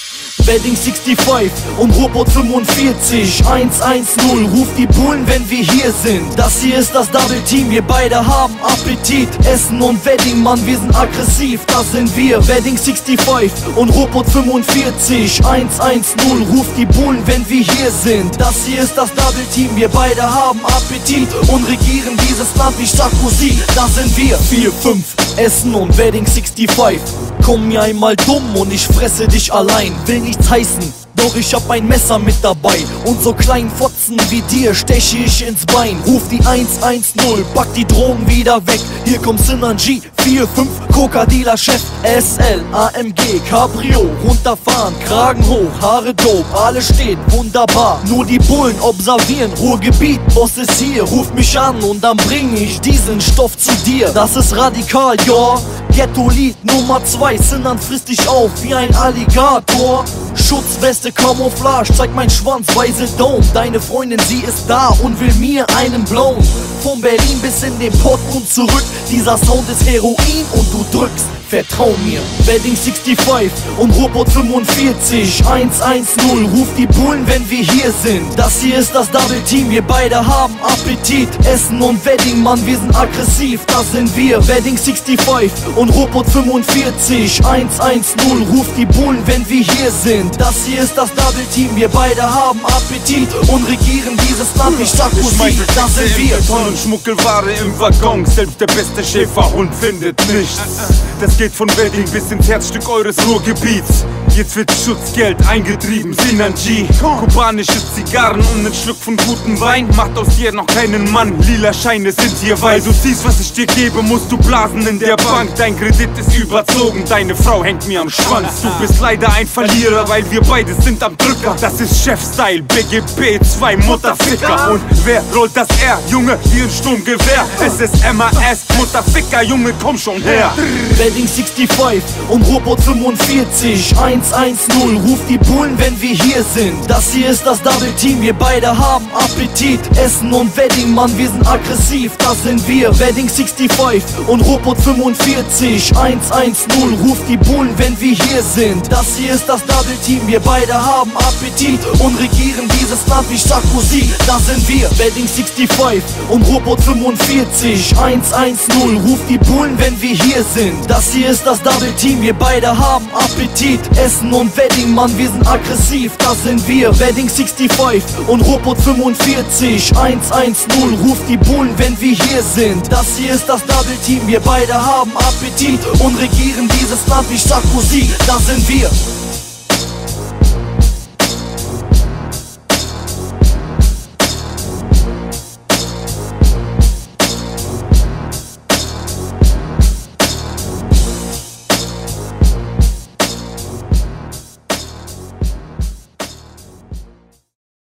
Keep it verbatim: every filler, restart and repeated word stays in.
Wedding fünfundsechzig und Robot fünfundvierzig. eins eins null, ruft die Bullen, wenn wir hier sind. Das hier ist das Double Team, wir beide haben Appetit. Essen und Wedding, Mann, wir sind aggressiv, das sind wir. Wedding fünfundsechzig und Robot fünfundvierzig. eins eins null, ruft die Bullen, wenn wir hier sind. Das hier ist das Double Team, wir beide haben Appetit und regieren dieses Land wie Sarkozy, das sind wir. vier fünf, Essen und Wedding fünfundsechzig. Komm mir einmal dumm und ich fresse dich allein. Will nichts heißen, doch ich hab ein Messer mit dabei. Und so kleinen Fotzen wie dir steche ich ins Bein. Ruf die eins eins null, pack die Drogen wieder weg. Hier kommt Synergy, vier fünf, Coca-Dealer-Chef. S L, A M G, Cabrio, runterfahren, Kragen hoch, Haare dope, alles steht wunderbar. Nur die Bullen observieren, Ruhrgebiet, Boss ist hier. Ruf mich an und dann bring ich diesen Stoff zu dir. Das ist radikal, ja. Ghetto-Lied Nummer zwei, Sinan frisst dich auf wie ein Alligator. Schutzweste, Camouflage, zeig mein Schwanz, weiße Dome. Deine Freundin, sie ist da und will mir einen blown. Von Berlin bis in den Pott und zurück. Dieser Sound ist Heroin und du drückst, vertrau mir. Wedding fünfundsechzig und Robot fünfundvierzig. eins eins null, ruft die Bullen, wenn wir hier sind. Das hier ist das Double Team, wir beide haben Appetit. Essen und Wedding, Mann, wir sind aggressiv, das sind wir. Wedding fünfundsechzig und Robot fünfundvierzig. eins eins null, ruft die Bullen, wenn wir hier sind. Das hier ist das Double Team, wir beide haben Appetit und regieren dieses Land wie Sarkozy, das sind wir. Tonnen Schmuckelware im Waggon, selbst der beste Schäferhund findet nichts. Das geht von Wedding bis ins Herzstück eures Ruhrgebiets. Jetzt wird Schutzgeld eingetrieben, Synergy. Kubanische Zigarren und einen Schluck von gutem Wein macht aus dir noch keinen Mann. Lila Scheine sind hier, weil du siehst, was ich dir gebe, musst du blasen in der Bank. Dein Kredit ist überzogen, deine Frau hängt mir am Schwanz. Du bist leider ein Verlierer, weil wir beide sind am Drücker. Das ist Chef-Style, B G B, zwei Mutterficker. Und wer rollt das R? Junge, wie ein Sturmgewehr. Es ist M A S, Mutterficker, Junge, komm schon her. Wedding fünfundsechzig und Robot fünfundvierzig. eins eins null, ruft die Bullen, wenn wir hier sind. Das hier ist das Double Team, wir beide haben Appetit. Essen und Wedding, Mann, wir sind aggressiv, das sind wir. Wedding fünfundsechzig und Robot fünfundvierzig. eins eins null, ruft die Bullen, wenn wir hier sind. Das hier ist das Double Team, wir beide haben Appetit und regieren dieses Land wie Sarkozy, das sind wir. Wedding fünfundsechzig und Robot fünfundvierzig. eins eins null, ruft die Bullen, wenn wir hier sind. Das hier ist das Double Team, wir beide haben Appetit. Essen und Wedding, Mann, wir sind aggressiv, das sind wir. Wedding fünfundsechzig und Robot fünfundvierzig. eins eins null, ruft die Bullen, wenn wir hier sind. Das hier ist das Double Team, wir beide haben Appetit und regieren dieses Land wie Sarkozy, das sind wir.